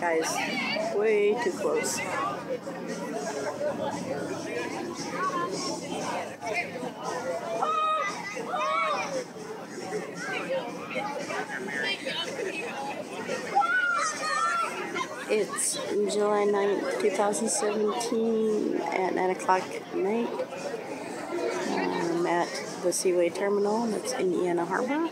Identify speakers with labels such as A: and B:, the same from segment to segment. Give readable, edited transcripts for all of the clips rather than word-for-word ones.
A: guy's way too close. It's July 9th, 2017 at 9 o'clock at night. I'm at the Seaway Terminal that's in Indiana Harbor.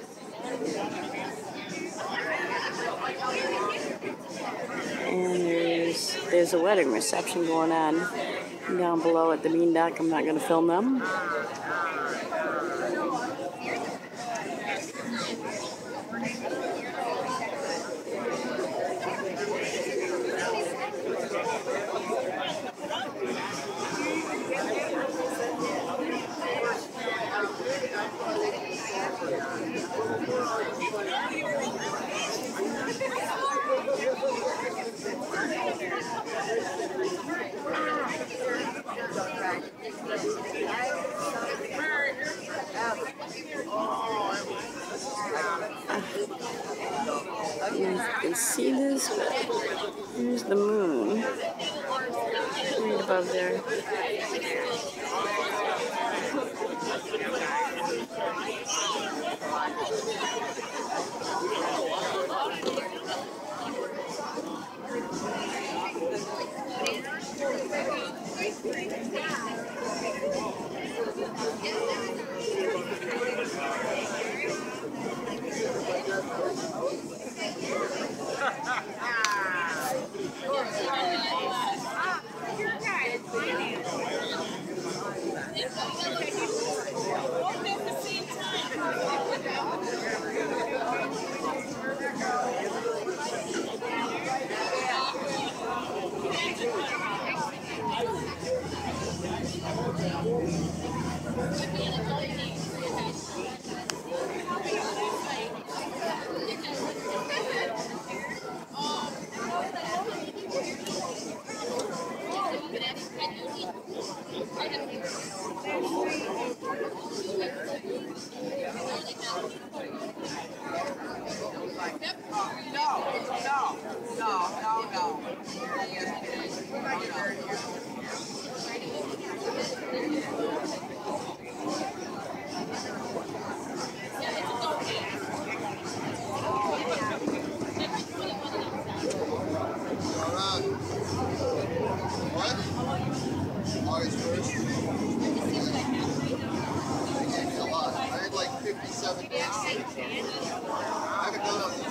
A: And there's a wedding reception going on down below at the Bean Dock. I'm not going to film them. You can see this, but here's the moon right above there.
B: August 1st. They gave me a lot. I had like 57 days. I haven't done it.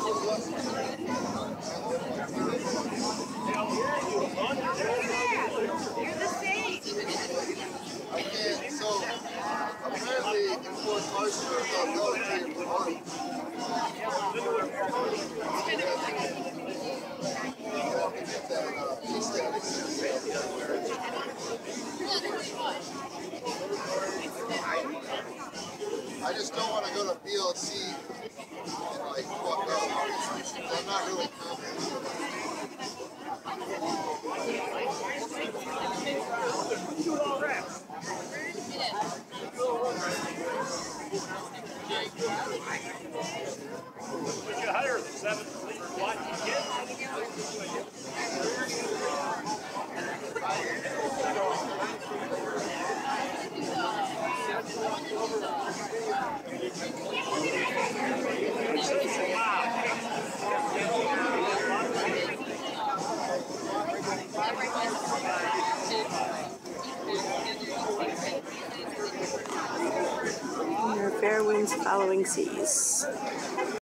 C: You're the same.
B: I can't. So apparently in Port Huron, the military money. I just don't want to go to BLC and like fuck up. I'm not really confident.
D: Would you hire the 7th what kid?
A: Fair winds following seas.